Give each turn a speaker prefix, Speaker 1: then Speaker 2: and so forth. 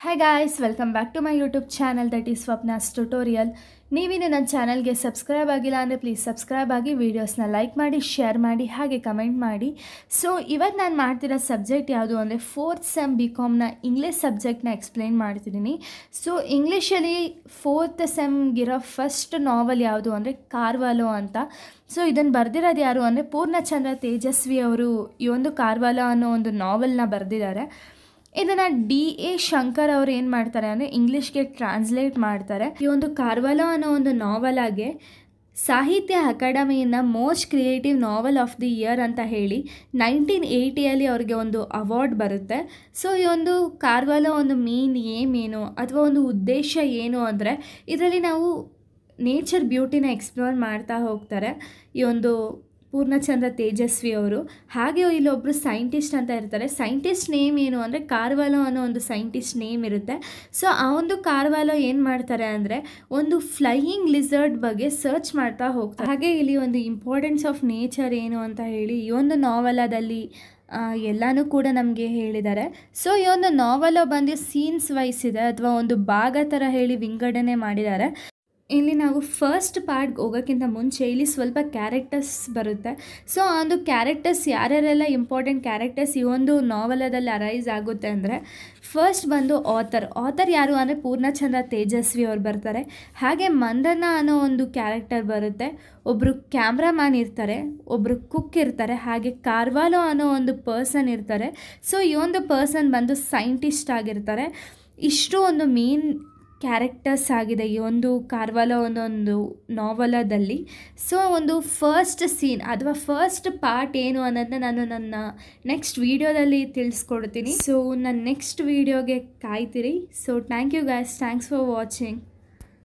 Speaker 1: Hi guys, welcome back to my YouTube channel that is Swapna's Tutorial. ನೀವಿನ್ನು ನನ್ನ ಚಾನಲ್ಗೆ subscribe ಆಗಿಲ್ಲ ಅಂದರೆ ಪ್ಲೀಸ್ ಸಬ್ಸ್ಕ್ರೈಬ್ ಆಗಿ ವೀಡಿಯೋಸ್ನ ಲೈಕ್ ಮಾಡಿ ಶೇರ್ ಮಾಡಿ ಹಾಗೆ ಕಮೆಂಟ್ ಮಾಡಿ. ಸೊ ಇವತ್ತು ನಾನು ಮಾಡ್ತಿರೋ ಸಬ್ಜೆಕ್ಟ್ ಯಾವುದು ಅಂದರೆ 4th ಸೆಮ್ bcomನ ಇಂಗ್ಲೀಷ್ ಸಬ್ಜೆಕ್ಟ್ನ ಎಕ್ಸ್ಪ್ಲೇನ್ ಮಾಡ್ತಿದ್ದೀನಿ. ಸೊ ಇಂಗ್ಲೀಷಲ್ಲಿ 4th ಸೆಮ್ಗಿರೋ ಫಸ್ಟ್ ನಾವಲ್ ಯಾವುದು ಅಂದರೆ ಕಾರ್ವಾಲೋ ಅಂತ. ಸೊ ಇದನ್ನು ಬರೆದಿರೋದು ಯಾರು ಅಂದರೆ ಪೂರ್ಣಚಂದ್ರ ತೇಜಸ್ವಿ ಅವರು ಈ ಒಂದು ಕಾರ್ವಾಲೋ ಅನ್ನೋ ಒಂದು ನಾವೆಲ್ನ ಬರೆದಿದ್ದಾರೆ. ಇದನ್ನು D.A. ಶಂಕರ್ ಅವರು ಏನು ಮಾಡ್ತಾರೆ ಅಂದರೆ ಇಂಗ್ಲೀಷ್ಗೆ ಟ್ರಾನ್ಸ್ಲೇಟ್ ಮಾಡ್ತಾರೆ. ಈ ಒಂದು ಕಾರ್ವಾಲೋ ಅನ್ನೋ ಒಂದು ನಾವಲಾಗೆ ಸಾಹಿತ್ಯ ಅಕಾಡೆಮಿಯಿಂದ most creative novel of the year ಅಂತ ಹೇಳಿ 1980 ಅವ್ರಿಗೆ ಒಂದು ಅವಾರ್ಡ್ ಬರುತ್ತೆ. ಸೊ ಈ ಒಂದು ಕಾರ್ವಾಲೋ ಒಂದು ಮೇನ್ ಏನು ಅಥವಾ ಒಂದು ಉದ್ದೇಶ ಏನು ಅಂದರೆ ಇದರಲ್ಲಿ ನಾವು ನೇಚರ್ ಬ್ಯೂಟಿನ ಎಕ್ಸ್ಪ್ಲೋರ್ ಮಾಡ್ತಾ ಹೋಗ್ತಾರೆ ಈ ಒಂದು ಪೂರ್ಣಚಂದ್ರ ತೇಜಸ್ವಿ ಅವರು. ಹಾಗೆ ಇಲ್ಲೊಬ್ಬರು ಸೈಂಟಿಸ್ಟ್ ಅಂತ ಇರ್ತಾರೆ. ಸೈಂಟಿಸ್ಟ್ ನೇಮ್ ಏನು ಅಂದರೆ ಕಾರ್ವಾಲೋ ಅನ್ನೋ ಒಂದು ಸೈಂಟಿಸ್ಟ್ ನೇಮ್ ಇರುತ್ತೆ. ಸೊ ಆ ಒಂದು ಕಾರ್ವಾಲೋ ಏನು ಮಾಡ್ತಾರೆ ಅಂದರೆ ಒಂದು ಫ್ಲೈಯಿಂಗ್ ಲಿಸರ್ಡ್ ಬಗ್ಗೆ ಸರ್ಚ್ ಮಾಡ್ತಾ ಹೋಗ್ತಾರೆ. ಹಾಗೆ ಇಲ್ಲಿ ಒಂದು ಇಂಪಾರ್ಟೆನ್ಸ್ ಆಫ್ ನೇಚರ್ ಏನು ಅಂತ ಹೇಳಿ ಈ ಒಂದು ನಾವೆಲದಲ್ಲಿ ಎಲ್ಲನೂ ಕೂಡ ನಮಗೆ ಹೇಳಿದ್ದಾರೆ. ಸೊ ಈ ಒಂದು ನಾವೆಲ ಬಂದು ಸೀನ್ಸ್ ವೈಸ್ ಇದೆ ಅಥವಾ ಒಂದು ಭಾಗ ಥರ ಹೇಳಿ ವಿಂಗಡಣೆ ಮಾಡಿದ್ದಾರೆ. ಇಲ್ಲಿ ನಾವು ಫಸ್ಟ್ ಪಾರ್ಟ್ಗೆ ಹೋಗೋಕ್ಕಿಂತ ಮುಂಚೆ ಇಲ್ಲಿ ಸ್ವಲ್ಪ ಕ್ಯಾರೆಕ್ಟರ್ಸ್ ಬರುತ್ತೆ. ಸೊ ಆ ಒಂದು ಕ್ಯಾರೆಕ್ಟರ್ಸ್ ಯಾರ್ಯಾರೆಲ್ಲ ಇಂಪಾರ್ಟೆಂಟ್ ಕ್ಯಾರೆಕ್ಟರ್ಸ್ ಈ ಒಂದು ನಾವೆಲದಲ್ಲಿ ಅರೈಸ್ ಆಗುತ್ತೆ ಅಂದರೆ ಫಸ್ಟ್ ಬಂದು ಆಥರ್ ಯಾರು ಅಂದರೆ ಪೂರ್ಣಚಂದ್ರ ತೇಜಸ್ವಿ ಅವ್ರು ಬರ್ತಾರೆ. ಹಾಗೆ ಮಂದನ ಅನ್ನೋ ಒಂದು ಕ್ಯಾರೆಕ್ಟರ್ ಬರುತ್ತೆ. ಒಬ್ಬರು ಕ್ಯಾಮ್ರಾಮ್ಯಾನ್ ಇರ್ತಾರೆ, ಒಬ್ಬರು ಕುಕ್ ಇರ್ತಾರೆ, ಹಾಗೆ ಕಾರ್ವಾಲೋ ಅನ್ನೋ ಒಂದು ಪರ್ಸನ್ ಇರ್ತಾರೆ. ಸೊ ಈ ಒಂದು ಪರ್ಸನ್ ಬಂದು ಸೈಂಟಿಸ್ಟ್ ಆಗಿರ್ತಾರೆ. ಇಷ್ಟು ಒಂದು ಮೇನ್ ಕ್ಯಾರೆಕ್ಟರ್ಸ್ ಆಗಿದೆ ಈ ಒಂದು ಕಾರ್ವಾಲೋ ಅನ್ನೊಂದು ನಾವಲದಲ್ಲಿ. ಸೊ ಒಂದು ಫಸ್ಟ್ ಸೀನ್ ಅಥವಾ ಫಸ್ಟ್ ಪಾರ್ಟ್ ಏನು ಅನ್ನೋದನ್ನ ನಾನು ನನ್ನ ನೆಕ್ಸ್ಟ್ ವೀಡಿಯೋದಲ್ಲಿ ತಿಳಿಸ್ಕೊಡ್ತೀನಿ. ಸೊ ನನ್ನ ನೆಕ್ಸ್ಟ್ ವೀಡಿಯೋಗೆ ಕಾಯ್ತೀರಿ. So thank you guys, thanks for watching.